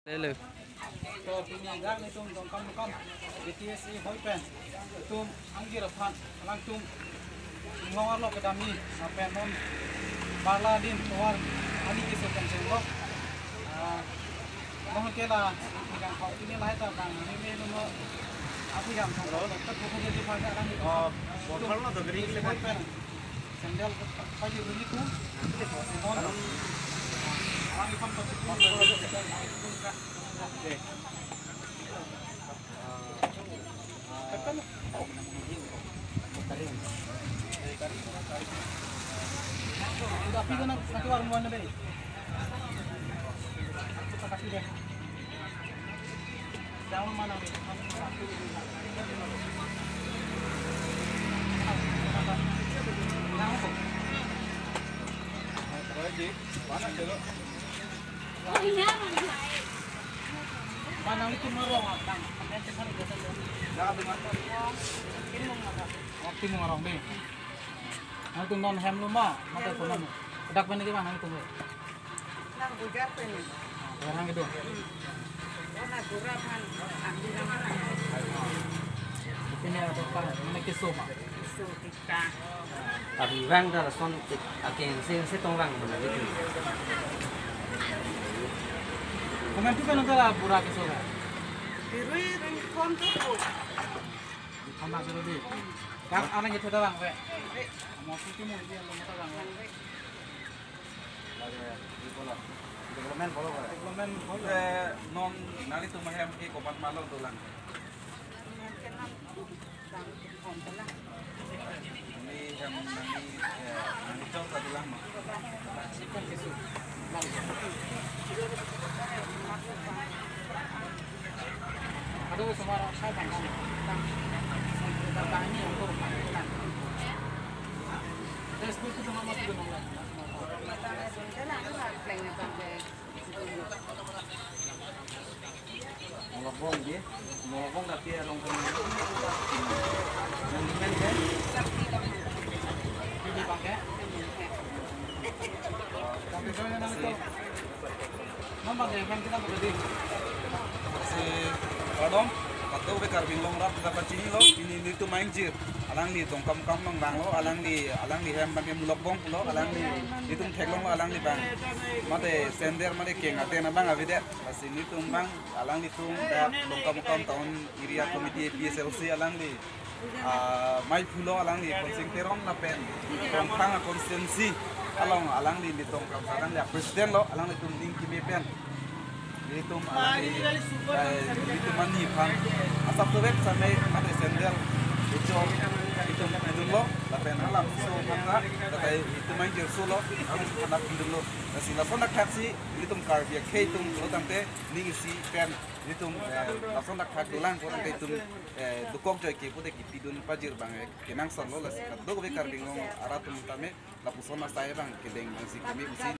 Lele. So piniagar ni tum dongkam dongkam BTSI boypen tum anggir aphan lang tum ngawar lo kedami pen non barla din tuar ani ke so kan lo mohon kela ikan kau ini lah ta bang ini no aku yang kan lo tak buku jadi pada orang itu botol lo dogri ke boypen sandal pagi ini tu non orang ikan tu tapi kan satu orang mana deh kita kasih deh jangan mana deh mana coba Manang itu marong bang, nanti kan biasa tu. Dah dengan optim marong deh. Nanti non ham luma, mata tu non. Dak mana ke bang itu? Nang bujar ni. Orang itu. Ona gurapan ambil nama. Ini ada apa? Mana kisah mak? Kisah kita. Tapi bang dah son agen se tong bang benar itu. Komen tu kan antara burak kisah lah. Dirui ringkon tu. Kamak dulu di. Kang anak itu dah bang, we. Mau cuci mau dia mau tahu bang. Development follow kare. Development Non nari tu mahem ke kopat malo tulang. Kenal bang kon telah. Ini yang nani cong satu lang mah. Siapa kisah? Aduh semua orang saya bang. Bang ini untuk bang. Terus itu cuma mau tidur nongol. Molokong je, molokong tapi long pun. Yang kan kan? Ini pakai. Tapi kalau yang itu, mama deh kan kita berdiri. Si Padong, kata ube karbing long rap dapat sini lo, ini tu main jir. Alang di tongkam kam mang bang lo, alang di hem bang molokong lo, alang di itu teglong lo, alang di bang. Mate sender mate keng ate na bang avide. Pas ini tu bang, alang di tu dah tongkam kam tahun area komite PSLC alang di. Mai pulo alang di konsing terong na pen. Tongkang konstituensi. Alang di tongkam alang di presiden lo, alang di tumding kimi pen. Itu itu mandi pan. Asap tu web sampai mate sender. Itu lo, tapi alam so mana, tapi itu main jersu lo, harus anak lo. Nasi langsung nak taksi, itu karbia kei itu lo tante ning si pen, itu langsung nak tak dulang, ko tante itu dukok joy ke, ko dek pidun pajir bang, kenang son lo lah. Dok be karbing lo, arat tame, lapuson mas saya bang, kedeng si kami